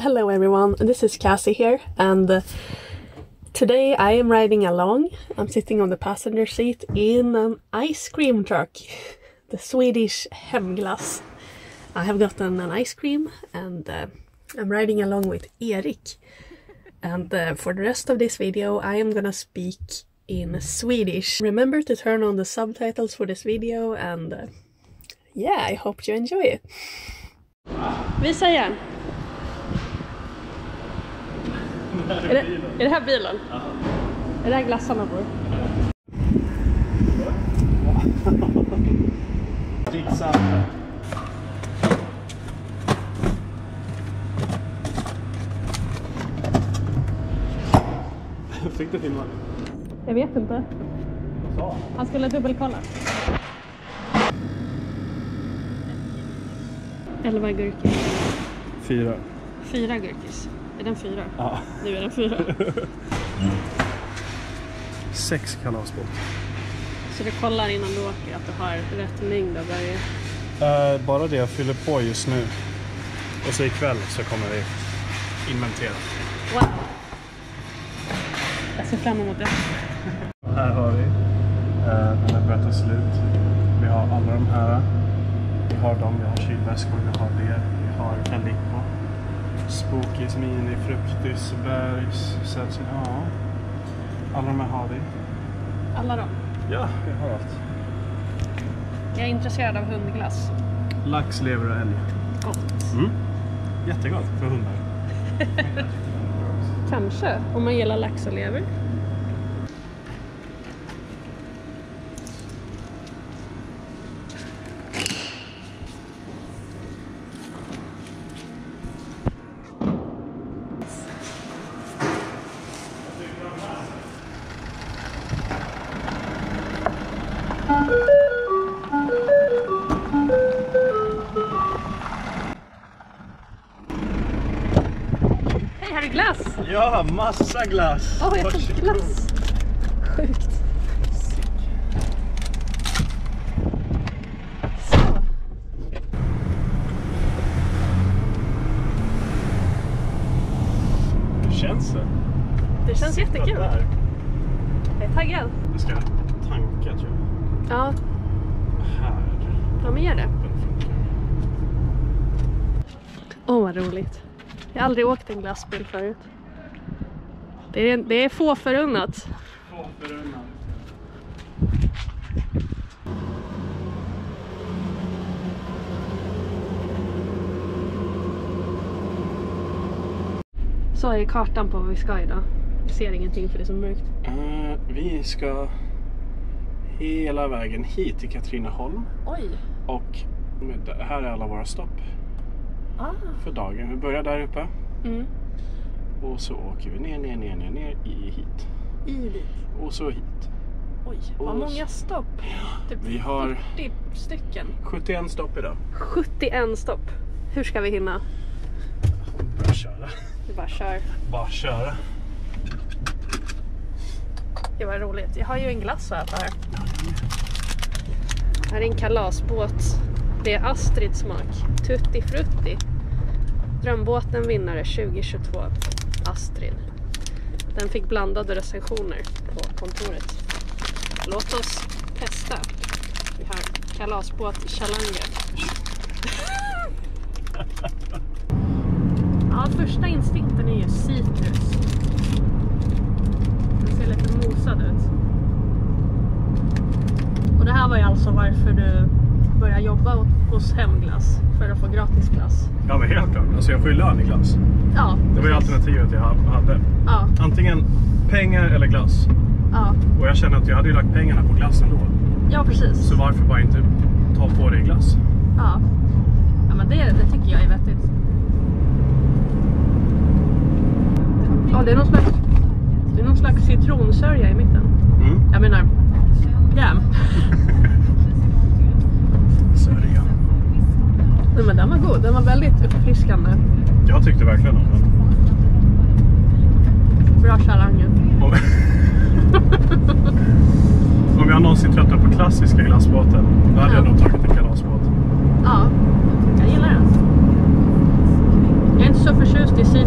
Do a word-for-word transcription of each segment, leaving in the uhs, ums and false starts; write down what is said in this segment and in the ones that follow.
Hello everyone, this is Cassie here, and uh, today I am riding along. I'm sitting on the passenger seat in an ice cream truck, the Swedish Hemglass. I have gotten an ice cream and uh, I'm riding along with Erik. And uh, for the rest of this video I am gonna speak in Swedish. Remember to turn on the subtitles for this video and uh, yeah, I hope you enjoy it. Visa igen. Är det, är det här bilen? Ja. Är det här glassarna på? Fick du filma? Jag vet inte. Så. Han skulle dubbelkolla. Elva gurkis. Fyra. Fyra gurkis. Är den fyra? Ja. Nu är den fyra. Sex kalasbåt. Så du kollar innan du åker att du har rätt mängd av varje? Uh, bara det jag fyller på just nu. Och så ikväll så kommer vi inventera. Wow. Jag ser fram emot det. Här har vi. Uh, den har börjat ta slut. Vi har alla de här. Vi har dem, vi har kylväskor, vi har det. Vi har Calippo. Spookies, mini, fruktis, bergs, sällsyn. Ja. Alla de här har vi. Alla dem? Ja, vi har allt. Jag är intresserad av hundglass. Lax, lever och älg. Gott. Mm. Jättegott för hundar. Kanske, om man gillar lax och lever. Hej, har du glass? Ja, massa glass. Åh, oh, jag fick glass. Sjukt. Så. Hur känns det? Det känns Sitta jättekul. Där. Jag är taggad. Jag ska tanka, tror jag. Ja. Här. Ja, men gör det. Åh, oh, vad roligt. Jag har aldrig åkt en glassbil förut. Det är, det är få förunnat. Få förunnat. Så är kartan på vad vi ska idag. Jag ser ingenting för det är så mörkt. Uh, vi ska hela vägen hit till Katrineholm. Oj. Och här är alla våra stopp. Ah. För dagen. Vi börjar där uppe. Mm. Och så åker vi ner, ner, ner, ner, ner i hit. I dit. Och så hit. Oj, vad och många stopp. Typ vi har fyrtio stycken. sjuttioen stopp idag. sjuttioen stopp. Hur ska vi hinna? Bara köra. Vi bara kör. Bara köra. Det var roligt. Jag har ju en glass att äta här. Här är en kalasbåt. Det är Astrids smak. Tutti Frutti. Drömbåten vinnare tjugo tjugotvå. Astrid. Den fick blandade recensioner på kontoret. Låt oss testa. Vi har kalasbåt Challenger. Ja, första instinkten är ju citrus. Den ser lite mosad ut. Och det här var ju alltså varför du börja jobba hos Hemglass för att få gratis glass. Ja, men helt klart. Alltså jag får ju lön i glass. Ja. Det var ju alternativet jag hade. Ja. Antingen pengar eller glass. Ja. Och jag känner att jag hade ju lagt pengarna på glassen då. Ja, precis. Så varför bara inte ta på dig glass? Ja. Ja, men det, det tycker jag är vettigt. Ja, det är någon slags, det är någon slags citronsörja i mitten. Mm. Jag menar, jam. Sörja. Nej, men den var god. Den var väldigt uppfriskande. Jag tyckte verkligen om den. Bra Challenger. Om, om jag någonsin tröttnar på klassiska glassbåten, då hade ja. jag nog tagit en kalasbåt. Ja, jag gillar den. Jag är inte så förtjust i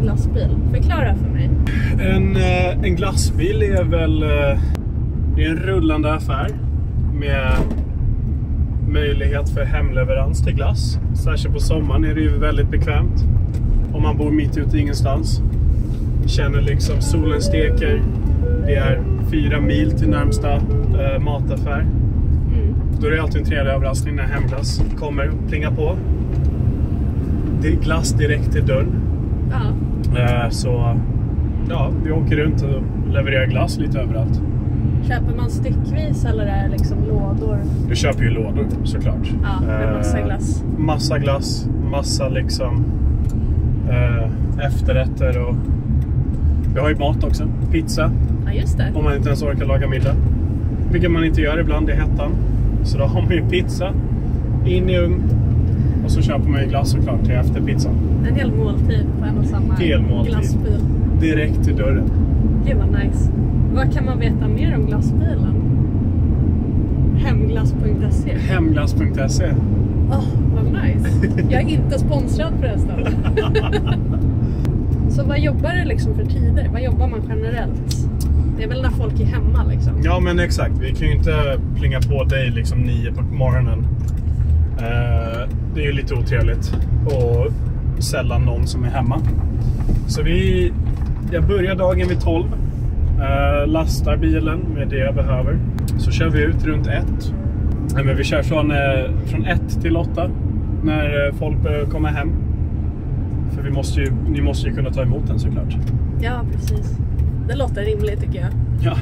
glassbil? Förklara för mig. En, en glassbil är väl det är en rullande affär med möjlighet för hemleverans till glass. Särskilt på sommaren är det ju väldigt bekvämt om man bor mitt ute ingenstans. Känner liksom solen steker. Det är fyra mil till närmsta äh, mataffär. Mm. Då är det alltid en trevlig överraskning när hemglass kommer och plingar på. Det är glass direkt till dörren. Ja. Äh, så ja, vi åker runt och levererar glass lite överallt. Köper man styckvis eller är det liksom lådor? Du köper ju lådor såklart. Ja, med massa glass. Eh, massa glass, massa liksom eh, efterrätter och vi har ju mat också, pizza. Ja, just det. Om man inte ens orkar laga middag. Vilket man inte gör ibland i hettan. Så då har man ju pizza in i ugn och så köper man ju glass såklart till efter pizzan. En hel måltid på en och samma hel måltid. Glassbil. Direkt till dörren. Gud vad nice. Vad kan man veta mer om glassbilen? Hemglass punkt se. Hemglass punkt se. Åh, oh, vad nice. Jag är inte sponsrad förresten. Så vad jobbar det liksom för tider? Vad jobbar man generellt? Det är väl när folk är hemma liksom? Ja men exakt. Vi kan ju inte plinga på dig liksom nio på morgonen. Uh, det är ju lite otrevligt. Och sällan någon som är hemma. Så vi... Jag börjar dagen vid tolv. Uh, lastar bilen med det jag behöver. Så kör vi ut runt ett. Uh, men vi kör från, uh, från ett till åtta. När uh, folk börjar komma hem. För vi måste ju, ni måste ju kunna ta emot den såklart. Ja, precis. Det låter rimligt tycker jag. Ja.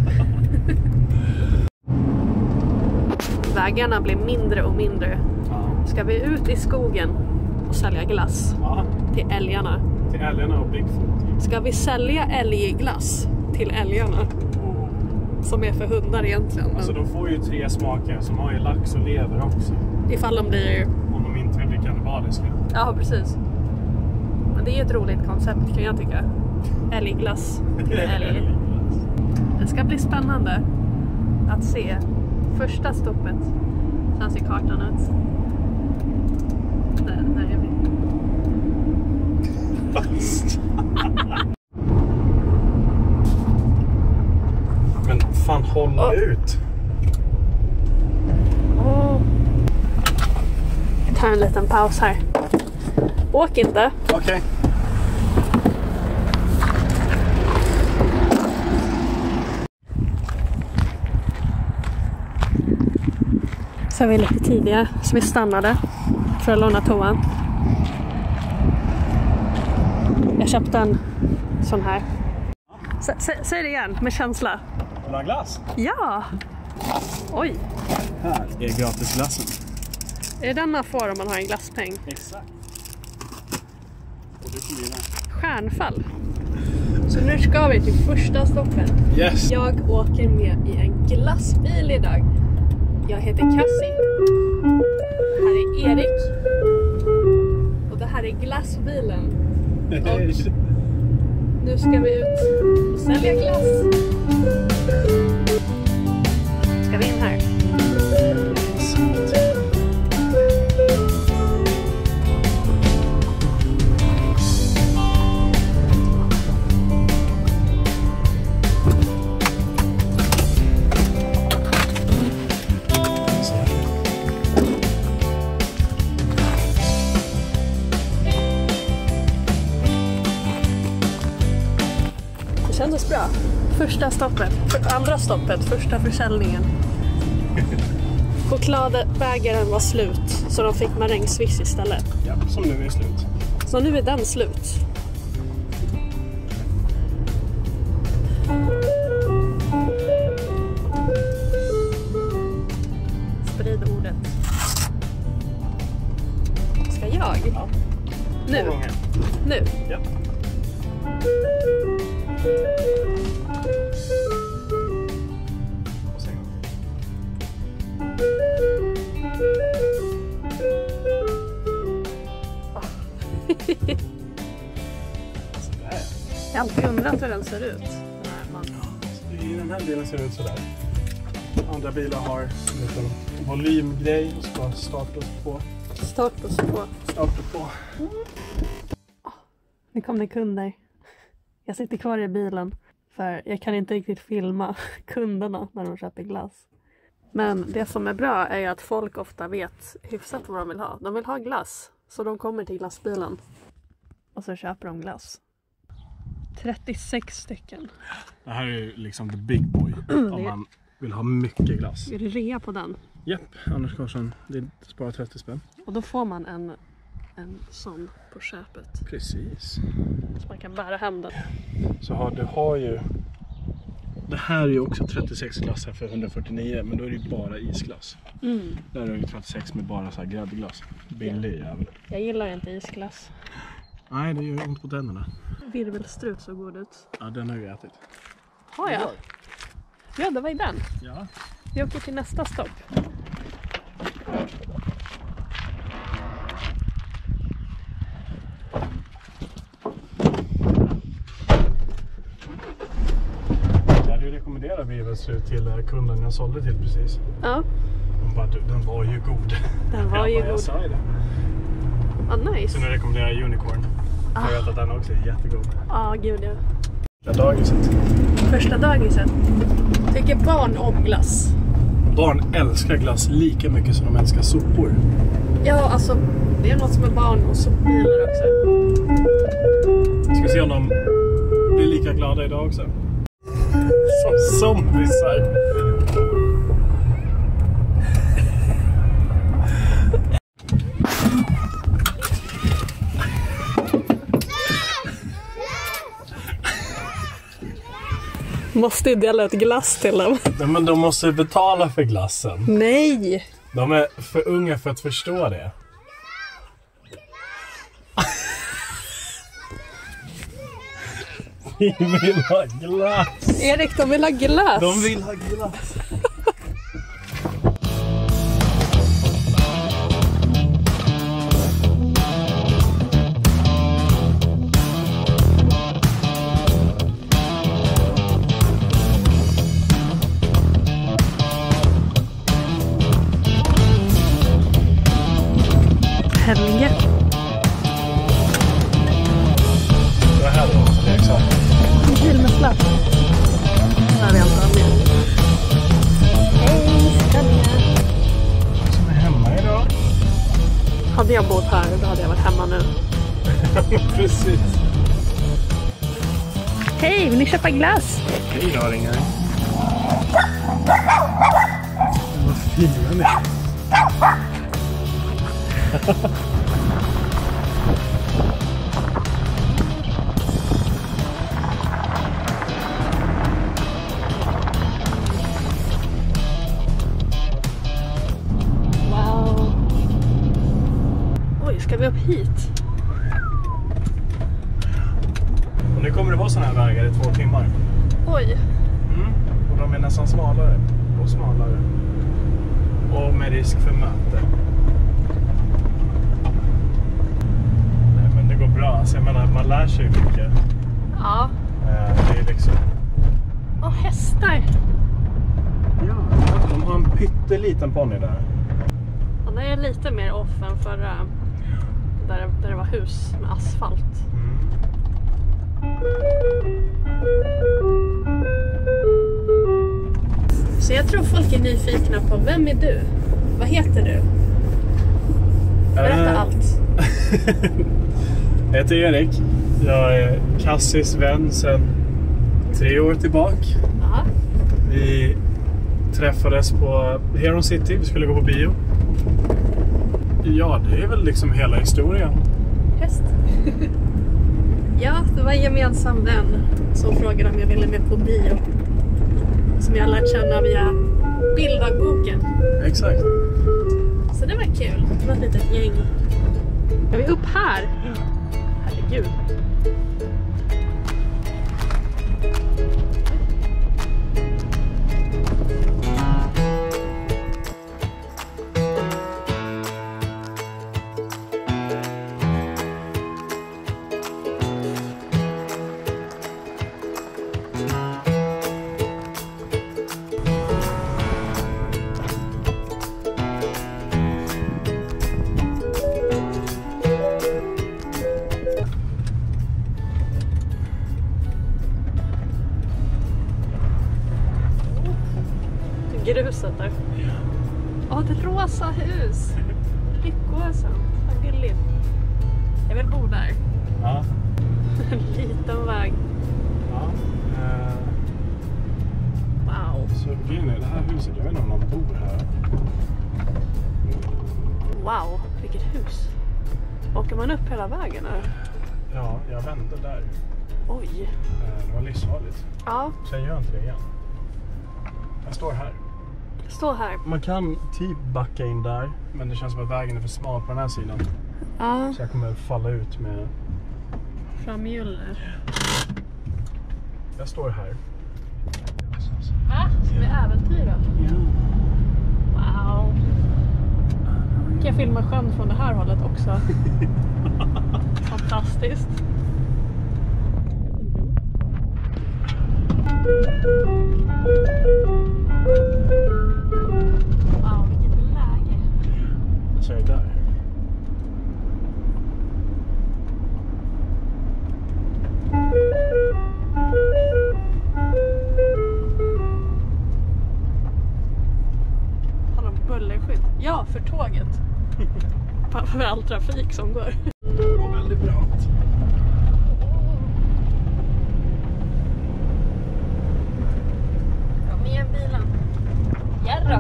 Vägarna blir mindre och mindre. Ja. Ska vi ut i skogen och sälja glass? Ja. Till älgarna? Till älgarna och Bigfoot. Ska vi sälja älgglass till älgarna? Oh. Som är för hundar egentligen. Alltså de får ju tre smaker. Som har ju lax och lever också. Ifall de blir... Om de inte vill bli kannibaliska. Ja, precis. Men det är ju ett roligt koncept kan jag tycka. Älgglass till älg. Det ska bli spännande att se första stoppet. Sen ser kartan ut. Där, där är vi. Fast. Men fan håll oh. ut. Oh. Jag tar en liten paus här. Åk inte. Okej. Okay. Så är vi lite tidiga, så vi stannade för att låna toan. Jag köpte en sån här. Säg det igen, med känsla. Vill du ha glass? Ja! Oj! Här är gratisglassen. Är det den man får om man har en glasspeng? Exakt. Och du kommer gilla. Stjärnfall. Så nu ska vi till första stoppet. Yes. Jag åker med i en glassbil idag. Jag heter Cassie. Det här är Erik. Och det här är glassbilen. Och nu ska vi ut och sälja glass. Ska vi in här? Det kändes bra. Första stoppet, för andra stoppet, första försäljningen. Chokladbägaren var slut, så de fick marängsviss istället. Ja, som nu är slut. Så nu är den slut. Sprid ordet. Ska jag? Ja. Nu? Nu? Ja. Jag har alltid undrat hur den ser ut. I den här delen ser det ut sådär. Andra bilar har en liten volymgrej och ska starta oss på. Starta oss på. Starta på. Mm. Nu kom det kunder. Jag sitter kvar i bilen. För jag kan inte riktigt filma kunderna när de köper glass. Men det som är bra är ju att folk ofta vet hyfsat vad de vill ha. De vill ha glass. Så de kommer till glassbilen. Och så köper de glass. trettiosex stycken. Det här är ju liksom the big boy. Om man vill ha mycket glass. Är det rea på den? Japp, Anders Karlsson. Det sparar trettio spänn. Och då får man en, en sån på köpet. Precis. Så man kan bära hem den. Så har, du har ju... Det här är ju också trettiosex glass här för hundrafyrtionio. Men då är det ju bara isglass. Mm. Där är det ju trettiosex med bara så här gräddglass. Billig jävel. Jag gillar inte isglass. Nej, det gör ont på tänderna. Virvelstrut så god ut. Ja, den har vi ätit. Har jag? Ja, det var i den. Ja. Vi åker till nästa stopp. Jag hade ju rekommenderat virvelstrut till kunden jag sålde till precis. Ja. Hon bara, du, den var ju god. Den var jag ju bara, god. Jag sa ju det. Ah, nice. Så nu rekommenderar jag Unicorn. Ah. Jag vet att den också är jättegod. Ja, ah, gud ja. Första dagiset. Första dagiset. Tycker barn om glass? Barn älskar glass lika mycket som de älskar sopor. Ja, alltså det är något som är barn och sopbilar också. Ska vi se om de blir lika glada idag också. Som zombisar. Måste ju dela ut glass till dem. Ja, men de måste betala för glassen. Nej! De är för unga för att förstå det. Vi vill ha glass. Erik, de vill ha glass. De vill ha glass. Helge. Det här då, det är exakt. En bil med släp. Här är allt med. Hej, Skanja. Som är hemma idag. Hade jag bott här, då hade jag varit hemma nu. Precis. Hej, vill ni köpa glass? Hej då, ringar. Vad fina ni är. Wow. Oj, ska vi upp hit? Och nu kommer det vara såna här vägar i två timmar. Oj. Mm. Och de är nästan smalare och smalare. Och med risk för möte. Nej, men det går bra. Alltså, jag menar, man lär sig mycket. Ja. Eh, det är liksom... Och hästar. Ja, de har en pytteliten ponny där. Och det är lite mer off än förra. Där, där det var hus med asfalt. Mm. Så jag tror folk är nyfikna på, vem är du? Vad heter du? Berätta Eh, allt. Jag heter Erik. Jag är Cassis vän sedan tre år tillbaka. Aha. Vi träffades på Heron City. Vi skulle gå på bio. Ja, det är väl liksom hela historien. Häst. Ja, det var en gemensam vän som frågade om jag ville med på bio. Som jag lärt känna via bilddagboken. Exakt. Så det var kul. Det var ett litet gäng. Är vi upp här? Herregud. gruset där. Ja, ett rosa hus. Lyckåsen. Vad gulligt. Jag vill bo där. Ja. En liten väg. Ja. Eh, Wow. så grejen är det här huset, jag vet inte om någon bor här. Wow, vilket hus. Åker man upp hela vägen här? Ja, jag vände där. Oj. Eh, det var livsfarligt. Ja, Sen gör jag inte det igen. Jag står här. stå här. Man kan typ backa in där, men det känns som att vägen är för smal på den här sidan. Ja, Så jag kommer falla ut med... framhjulet. Jag står här. Va? Ska vi äventyra? Ja. Wow. Kan jag filma sjön från det här hållet också? Fantastiskt. Wow, vilket läge. Så är jag där. Har de bullerskydd? Ja, för tåget. För all trafik som går. Det var väldigt bra. Kom igen bilen. Järra.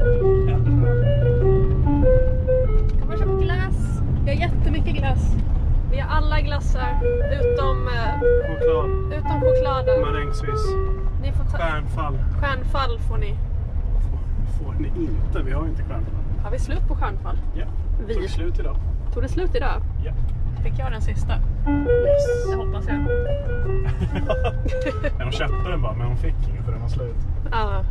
Kan man köpa glass? Vi har jättemycket glass. Vi har alla glassar utom, eh, Choklad. utom chokladen. Marängsviss. Ni får ta... Stjärnfall. Stjärnfall får ni. Får ni inte? Vi har inte stjärnfall. Har vi slut på stjärnfall? Ja. Vi. Tog slut idag. Tog det slut idag? Ja. Fick jag den sista? Yes. Det hoppas jag. Men hon köpte den bara, men hon fick ingen för den var slut. Ja.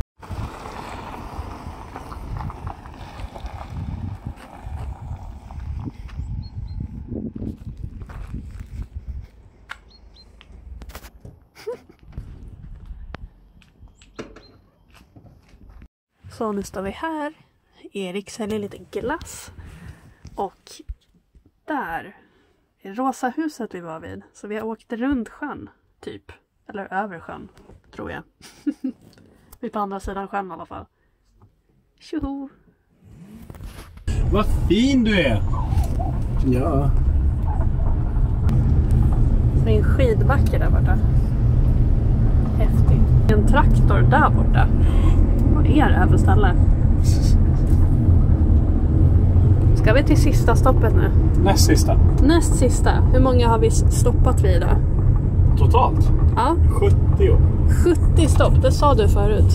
Så nu står vi här. Erik säljer lite glass. Och där är rosa huset vi var vid. Så vi har åkt runt sjön, typ. Eller över sjön, tror jag. Vi är på andra sidan sjön i alla fall. Tjoho! Vad fin du är! Ja. Så det är en skidbacke där borta. Häftigt. En traktor där borta. Vad är det här för ställe? Ska vi till sista stoppet nu? Näst sista. Näst sista. Hur många har vi stoppat vid då? Totalt? Ja. sjuttio. sjuttio stopp, det sa du förut.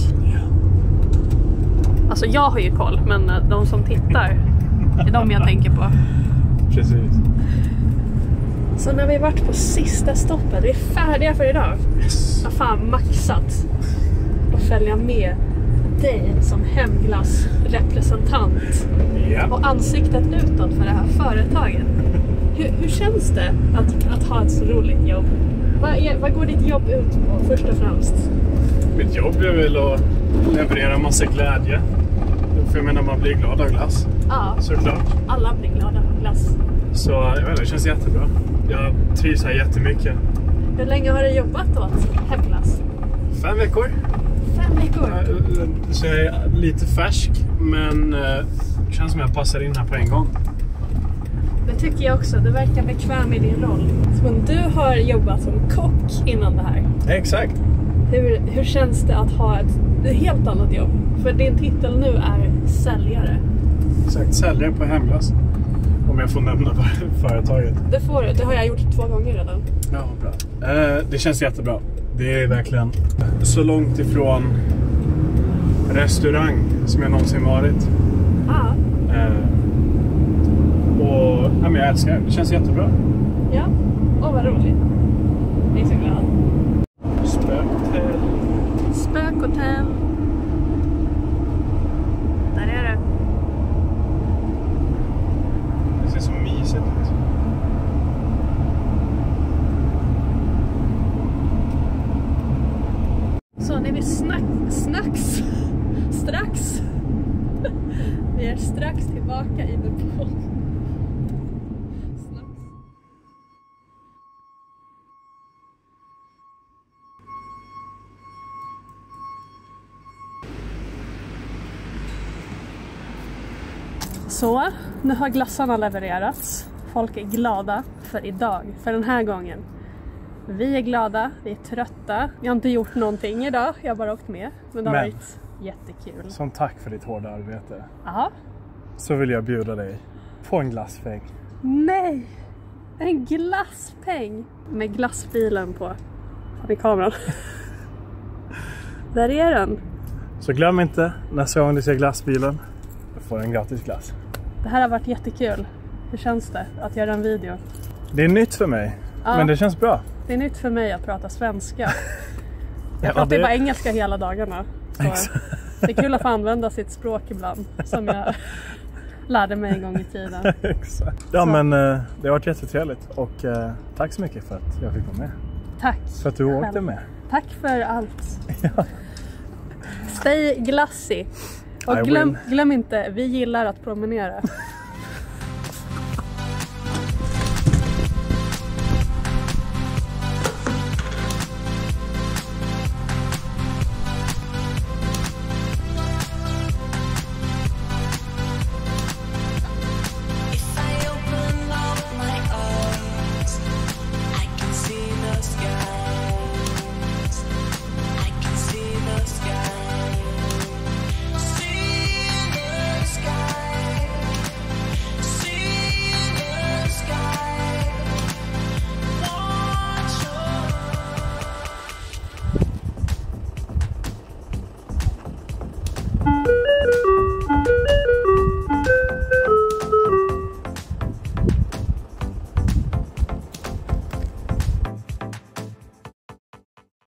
Alltså jag har ju koll, men de som tittar är de jag tänker på. Precis. Så när vi varit på sista stoppet, vi är färdiga för idag. Yes. Jag har fan maxat att följa med dig som hemglassrepresentant. Ja. Och ansiktet utåt för det här företaget. Hur, hur känns det att, att ha ett så roligt jobb? Vad, är, vad går ditt jobb ut på först och främst? Mitt jobb är väl att leverera massa glädje. För jag menar, man blir glad av glass. Ja, Såklart. alla blir glada av glass. Så jag vet inte, det känns jättebra. Jag trivs här jättemycket. Hur länge har du jobbat åt hemglass? Fem veckor. Fem veckor. Så jag är lite färsk, men det känns som jag passar in här på en gång. Det tycker jag också. Du verkar bekväm i din roll. Men du har jobbat som kock innan det här. Exakt. Hur, hur känns det att ha ett, ett helt annat jobb? För din titel nu är säljare. Exakt, säljare på hemglass. Om jag får nämna företaget. Det får du. Det har jag gjort två gånger redan. Ja, bra. Eh, det känns jättebra. Det är verkligen så långt ifrån restaurang som jag någonsin varit. Ja. Eh, och ja, men jag älskar det. Det känns jättebra. Ja. Åh, vad roligt. Jag är så glad. Spökhotell. Spökhotell. Där är det. Det ser så mysigt ut. Så när vi snack, snacks strax vi är strax tillbaka i Nepal. Snacks. Så, nu har glassarna levererats. Folk är glada för idag, för den här gången. Vi är glada, vi är trötta. Jag har inte gjort någonting idag, jag har bara åkt med. Men det har Men, varit jättekul. Som tack för ditt hårda arbete. Aha. Så vill jag bjuda dig på en glasspeng. Nej! En glasspeng! Med glassbilen på. Har ni kameran? Där är den. Så glöm inte, nästa gång du ser glassbilen, då får du en gratis glass. Det här har varit jättekul. Hur känns det att göra en video? Det är nytt för mig, Ja. men det känns bra. Det är nytt för mig att prata svenska. Jag Ja, pratar det- ju bara engelska hela dagarna. Så Exakt. det är kul att få använda sitt språk ibland. Som jag lärde mig en gång i tiden. Exakt. Ja, Så. men eh, det har varit jättetrevligt och eh, tack så mycket för att jag fick vara med. Tack. För att du åkte själv. med. Tack för allt. Ja. Stay glassy. I Och glöm, win. glöm inte, vi gillar att promenera.